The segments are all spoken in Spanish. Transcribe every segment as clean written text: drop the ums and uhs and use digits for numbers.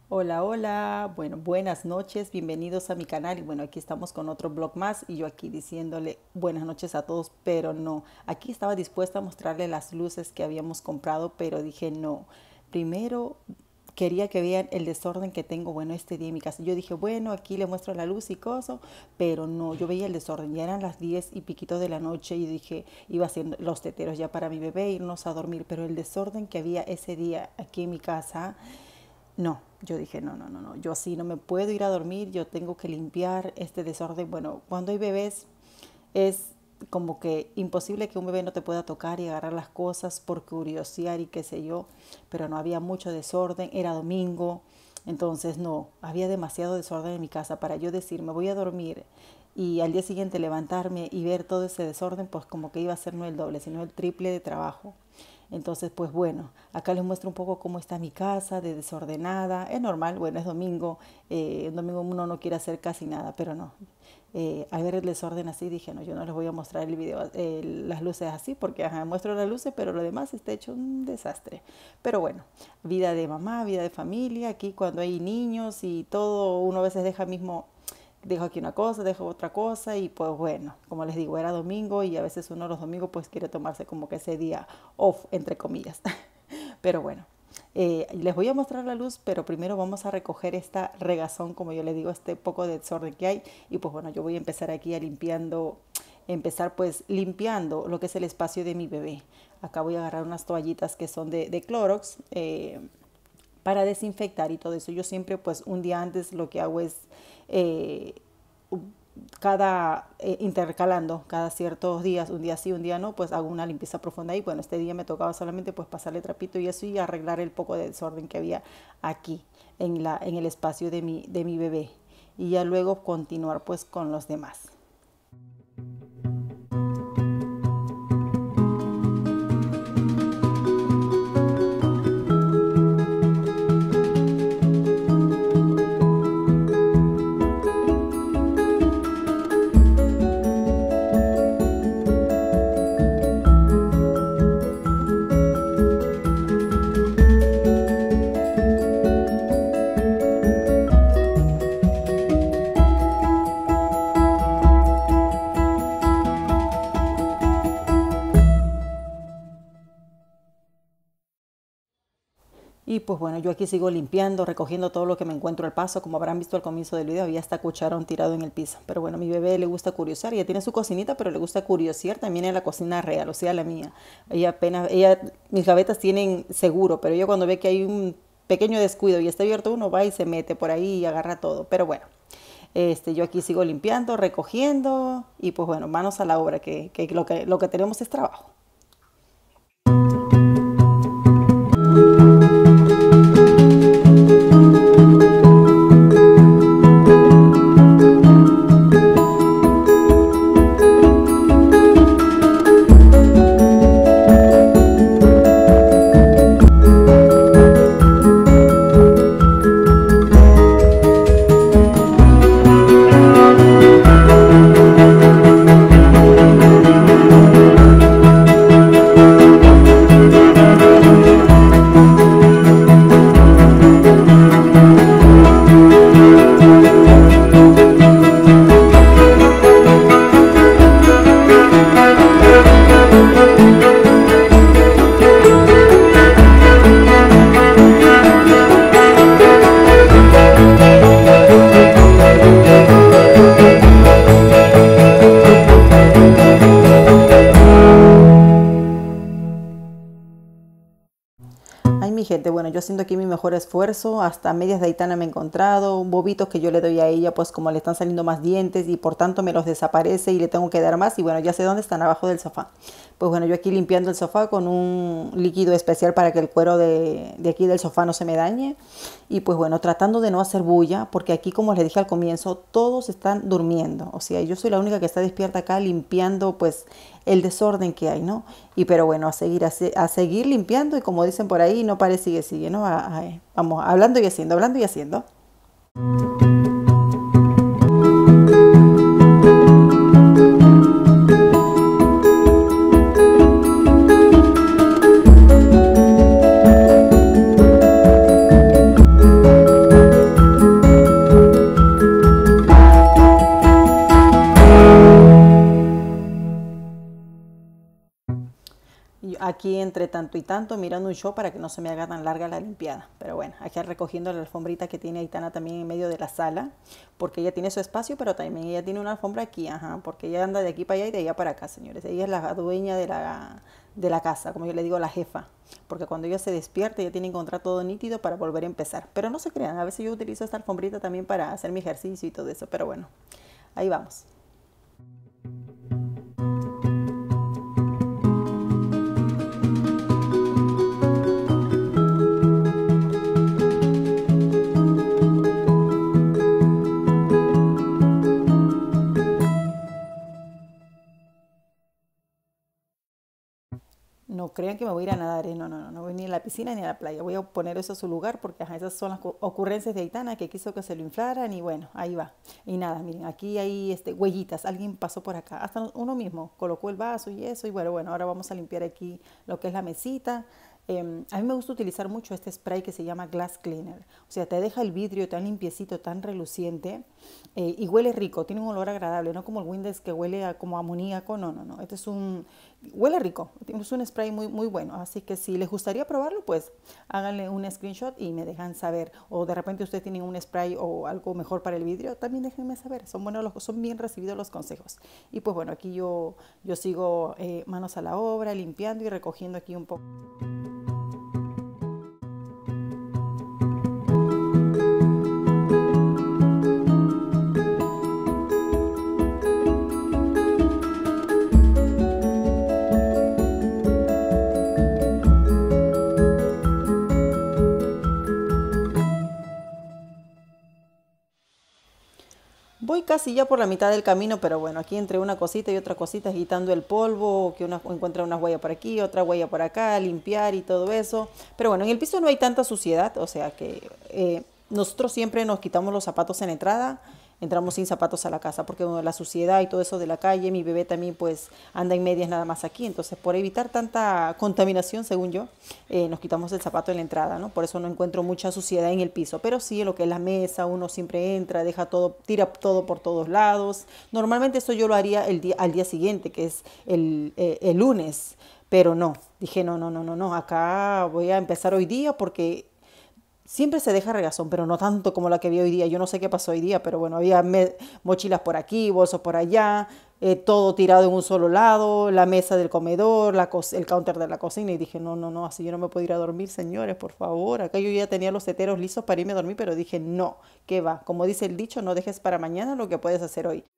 Hola, hola, bueno, buenas noches, bienvenidos a mi canal y bueno, aquí estamos con otro vlog más y yo aquí diciéndole buenas noches a todos, pero no, aquí estaba dispuesta a mostrarle las luces que habíamos comprado, pero dije no, primero quería que vean el desorden que tengo, bueno, este día en mi casa. Yo dije, bueno, aquí le muestro la luz y cosas, pero no, yo veía el desorden, ya eran las 10 y piquito de la noche y dije, iba haciendo los teteros ya para mi bebé, irnos a dormir, pero el desorden que había ese día aquí en mi casa. No, yo dije, no, no, no, no, yo así no me puedo ir a dormir, yo tengo que limpiar este desorden. Bueno, cuando hay bebés es como que imposible que un bebé no te pueda tocar y agarrar las cosas por curiosidad y qué sé yo, pero no había mucho desorden, era domingo, entonces no, había demasiado desorden en mi casa para yo decir, me voy a dormir y al día siguiente levantarme y ver todo ese desorden, pues como que iba a ser no el doble, sino el triple de trabajo. Entonces, pues bueno, acá les muestro un poco cómo está mi casa, de desordenada. Es normal, bueno, es domingo. El domingo uno no quiere hacer casi nada, pero no. Al ver el desorden así, dije, no, yo no les voy a mostrar el video, las luces así, porque ajá, muestro las luces, pero lo demás está hecho un desastre. Pero bueno, vida de mamá, vida de familia. Aquí cuando hay niños y todo, uno a veces deja mismo dejo aquí una cosa, dejo otra cosa y pues bueno, como les digo, era domingo y a veces uno los domingos pues quiere tomarse como que ese día off, entre comillas. Pero bueno, les voy a mostrar la luz, pero primero vamos a recoger esta regazón, como yo les digo, este poco de desorden que hay. Y pues bueno, yo voy a empezar aquí a empezar pues limpiando lo que es el espacio de mi bebé. Acá voy a agarrar unas toallitas que son de Clorox, para desinfectar y todo eso. Yo siempre pues un día antes lo que hago es eh, intercalando cada ciertos días, un día sí, un día no, pues hago una limpieza profunda y bueno, este día me tocaba solamente pues pasarle trapito y eso y arreglar el poco de desorden que había aquí en el espacio de mi bebé y ya luego continuar pues con los demás. Y pues bueno, yo aquí sigo limpiando, recogiendo todo lo que me encuentro al paso. Como habrán visto al comienzo del video, había hasta cucharón tirado en el piso. Pero bueno, a mi bebé le gusta curiosear. Ella tiene su cocinita, pero le gusta curiosear también en la cocina real, o sea, la mía. Mis gavetas tienen seguro, pero ella cuando ve que hay un pequeño descuido y está abierto uno, va y se mete por ahí y agarra todo. Pero bueno, yo aquí sigo limpiando, recogiendo y pues bueno, manos a la obra, lo que tenemos es trabajo. Ay, mi gente, bueno, yo haciendo aquí mi mejor esfuerzo, hasta medias de Aitana me he encontrado, bobitos que yo le doy a ella, pues como le están saliendo más dientes y por tanto me los desaparece y le tengo que dar más y bueno, ya sé dónde están, abajo del sofá. Pues bueno, yo aquí limpiando el sofá con un líquido especial para que el cuero de aquí del sofá no se me dañe y pues bueno, tratando de no hacer bulla, porque aquí como les dije al comienzo, todos están durmiendo, o sea, yo soy la única que está despierta acá limpiando pues el desorden que hay, ¿no? Y pero bueno, a seguir limpiando y como dicen por ahí, no pare, sigue, ¿no? Vamos, hablando y haciendo, hablando y haciendo. aquí entre tanto y tanto mirando un show para que no se me haga tan larga la limpiada. Pero bueno, aquí recogiendo la alfombrita que tiene Aitana también en medio de la sala, porque ella tiene su espacio, pero también ella tiene una alfombra aquí, ajá, porque ella anda de aquí para allá y de allá para acá, señores. Ella es la dueña de la casa, como yo le digo, la jefa, porque cuando ella se despierta ella tiene que encontrar todo nítido para volver a empezar. Pero no se crean, a veces yo utilizo esta alfombrita también para hacer mi ejercicio y todo eso, pero bueno, ahí vamos. No crean que me voy a ir a nadar, no voy ni a la piscina ni a la playa. Voy a poner eso a su lugar porque ajá, esas son las ocurrencias de Aitana que quiso que se lo inflaran y bueno, ahí va. Y nada, miren, aquí hay huellitas, alguien pasó por acá, hasta uno mismo colocó el vaso y eso y bueno, ahora vamos a limpiar aquí lo que es la mesita. A mí me gusta utilizar mucho este spray que se llama Glass Cleaner. O sea, te deja el vidrio tan limpiecito, tan reluciente y huele rico, tiene un olor agradable, no como el Windex que huele como a amoníaco, no. Este es huele rico, es un spray muy bueno. Así que si les gustaría probarlo, pues háganle un screenshot y me dejan saber. O de repente ustedes tienen un spray o algo mejor para el vidrio, también déjenme saber. Son bien recibidos los consejos. Y pues bueno, aquí yo sigo manos a la obra, limpiando y recogiendo aquí un poco. Voy casi ya por la mitad del camino, pero bueno, aquí entre una cosita y otra cosita, agitando el polvo, que encuentra una huella por aquí, otra huella por acá, limpiar y todo eso. Pero bueno, en el piso no hay tanta suciedad, o sea que nosotros siempre nos quitamos los zapatos en la entrada, entramos sin zapatos a la casa, porque bueno, la suciedad y todo eso de la calle, mi bebé también pues anda en medias nada más aquí, entonces por evitar tanta contaminación, según yo, nos quitamos el zapato en la entrada, ¿no? Por eso no encuentro mucha suciedad en el piso, pero sí en lo que es la mesa, uno siempre entra, deja todo, tira todo por todos lados. Normalmente eso yo lo haría al día siguiente, que es el lunes, pero no, dije no, acá voy a empezar hoy día porque siempre se deja regazón, pero no tanto como la que vi hoy día. Yo no sé qué pasó hoy día, pero bueno, había mochilas por aquí, bolsos por allá, todo tirado en un solo lado, la mesa del comedor, el counter de la cocina. Y dije, no, así yo no me puedo ir a dormir, señores, por favor. Acá yo ya tenía los teteros listos para irme a dormir, pero dije, no, ¿qué va? Como dice el dicho, no dejes para mañana lo que puedes hacer hoy.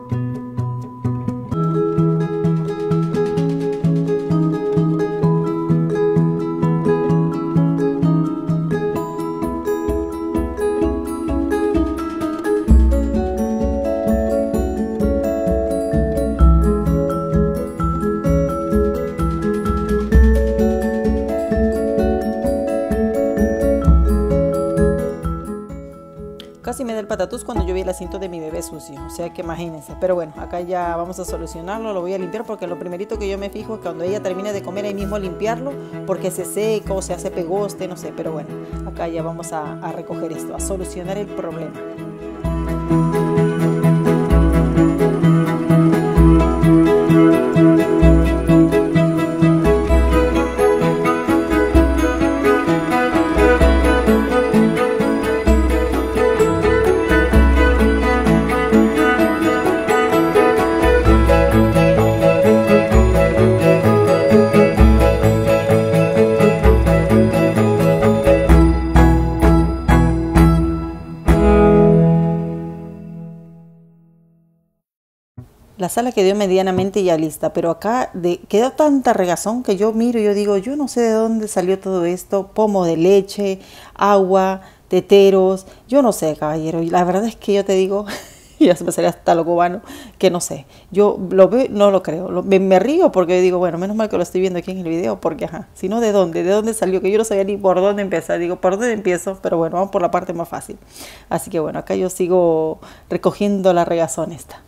Casi me da el patatús cuando yo vi el asiento de mi bebé sucio, o sea que imagínense. Pero bueno, acá ya vamos a solucionarlo, lo voy a limpiar porque lo primerito que yo me fijo es que cuando ella termine de comer ahí mismo limpiarlo, porque se seca o se hace pegoste, no sé. Pero bueno, acá ya vamos a recoger esto, a solucionar el problema. La sala quedó medianamente ya lista, pero acá quedó tanta regazón que yo miro y yo digo, yo no sé de dónde salió todo esto, pomo de leche, agua, teteros, yo no sé, caballero. Y la verdad es que yo te digo, ya se me sale hasta lo cubano, que no sé. Yo lo veo, no lo creo. Me río porque digo, bueno, menos mal que lo estoy viendo aquí en el video, porque ajá, si no, ¿de dónde salió? Que yo no sabía ni por dónde empezar. Digo, ¿por dónde empiezo? Pero bueno, vamos por la parte más fácil. Así que bueno, acá yo sigo recogiendo la regazón esta.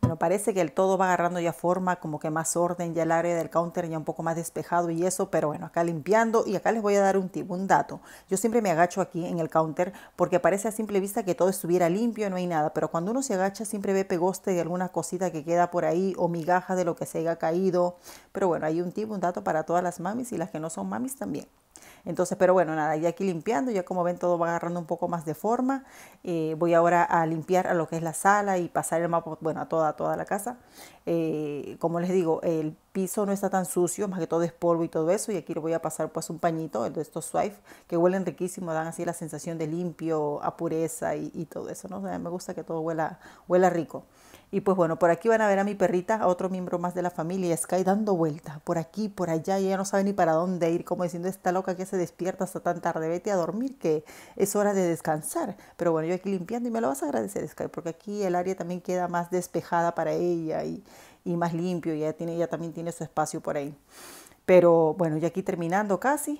Bueno, parece que el todo va agarrando ya forma, como que más orden, ya el área del counter ya un poco más despejado y eso, pero bueno, acá limpiando. Y acá les voy a dar un tip, un dato. Yo siempre me agacho aquí en el counter porque parece a simple vista que todo estuviera limpio, no hay nada, pero cuando uno se agacha siempre ve pegoste de alguna cosita que queda por ahí o migaja de lo que se haya caído. Pero bueno, hay un tip, un dato para todas las mamis y las que no son mamis también. Entonces, pero bueno, nada, ya aquí limpiando, ya como ven todo va agarrando un poco más de forma. Voy ahora a limpiar a lo que es la sala y pasar el mapa, bueno, a toda la casa. Como les digo, el piso no está tan sucio, más que todo es polvo y todo eso. Y aquí le voy a pasar pues un pañito, el de estos Swipe, que huelen riquísimo, dan así la sensación de limpio, a pureza y todo eso, ¿no? O sea, me gusta que todo huela rico. Y pues bueno, por aquí van a ver a mi perrita, a otro miembro más de la familia, Sky, dando vueltas por aquí, por allá, y ella no sabe ni para dónde ir, como diciendo, esta loca que se despierta hasta tan tarde, vete a dormir, que es hora de descansar. Pero bueno, yo aquí limpiando y me lo vas a agradecer, Sky, porque aquí el área también queda más despejada para ella y más limpio, y ella también tiene su espacio por ahí. Pero bueno, ya aquí terminando casi.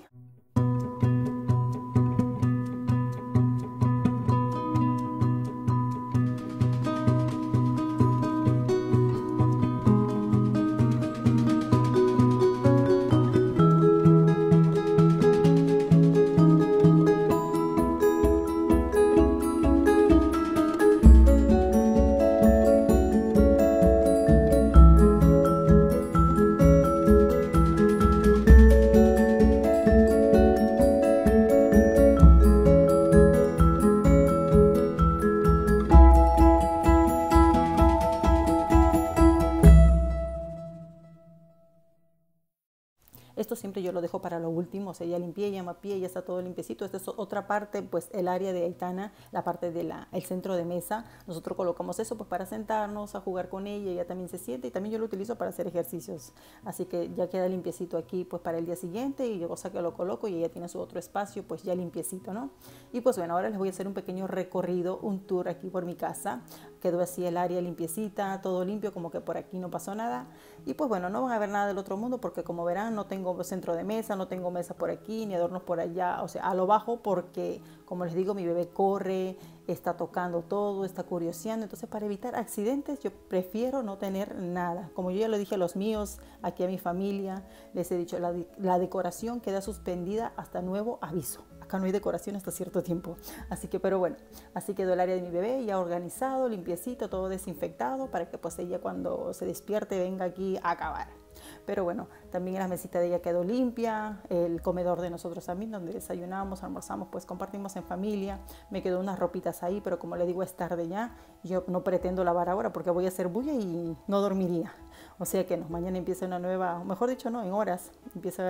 Esto siempre yo lo dejo para lo último, o sea, ya limpié, ya mapeé, ya está todo limpiecito. Esta es otra parte, pues el área de Aitana, la parte del centro de mesa. Nosotros colocamos eso pues para sentarnos, a jugar con ella, ella también se siente y también yo lo utilizo para hacer ejercicios. Así que ya queda limpiecito aquí pues para el día siguiente y yo cosa que lo coloco y ella tiene su otro espacio pues ya limpiecito, ¿no? Y pues bueno, ahora les voy a hacer un pequeño recorrido, un tour aquí por mi casa. Quedó así el área limpiecita, todo limpio, como que por aquí no pasó nada. Y pues bueno, no van a ver nada del otro mundo porque como verán no tengo centro de mesa, no tengo mesa por aquí, ni adornos por allá, o sea, a lo bajo porque, como les digo, mi bebé corre, está tocando todo, está curioseando. Entonces, para evitar accidentes, yo prefiero no tener nada. Como yo ya lo dije a los míos, aquí a mi familia, les he dicho, la decoración queda suspendida hasta nuevo aviso. Acá no hay decoración hasta cierto tiempo. Así que, pero bueno, así quedó el área de mi bebé ya organizado, limpiecito, todo desinfectado para que pues ella cuando se despierte venga aquí a acabar. Pero bueno, también la mesita de ella quedó limpia, el comedor de nosotros también, donde desayunamos, almorzamos, pues compartimos en familia. Me quedó unas ropitas ahí, pero como le digo, es tarde ya. Yo no pretendo lavar ahora porque voy a hacer bulla y no dormiría. O sea que no, mañana empieza una nueva, mejor dicho no, en horas, empieza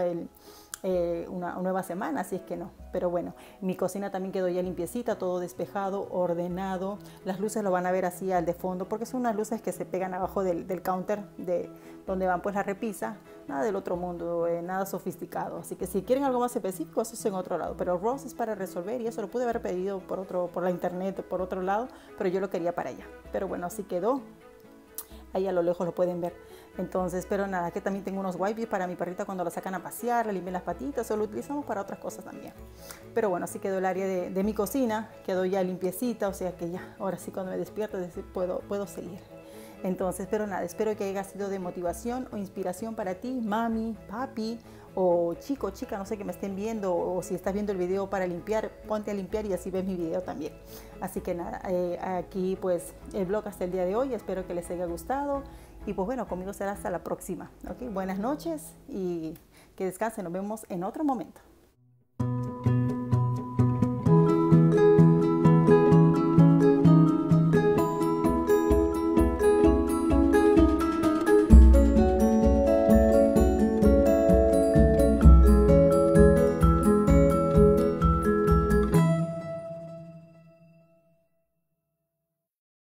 una nueva semana, así es que no. Pero bueno, mi cocina también quedó ya limpiecita, todo despejado, ordenado. Las luces lo van a ver así al de fondo, porque son unas luces que se pegan abajo del counter, de donde van pues la repisa. Nada del otro mundo, nada sofisticado. Así que si quieren algo más específico, eso es en otro lado. Pero Ross es para resolver y eso lo pude haber pedido por la internet, por otro lado, pero yo lo quería para allá. Pero bueno, así quedó. Ahí a lo lejos lo pueden ver. Entonces, pero nada, que también tengo unos wipes para mi perrita cuando la sacan a pasear, le limpian las patitas, o lo utilizamos para otras cosas también. Pero bueno, así quedó el área de mi cocina, quedó ya limpiecita, o sea que ya, ahora sí cuando me despierto, es decir, puedo seguir. Entonces, pero nada, espero que haya sido de motivación o inspiración para ti, mami, papi, o chico, chica, no sé, que me estén viendo, o si estás viendo el video para limpiar, ponte a limpiar y así ves mi video también. Así que nada, aquí pues el vlog hasta el día de hoy, espero que les haya gustado. Y pues bueno, conmigo será hasta la próxima. ¿Okay? Buenas noches y que descansen. Nos vemos en otro momento.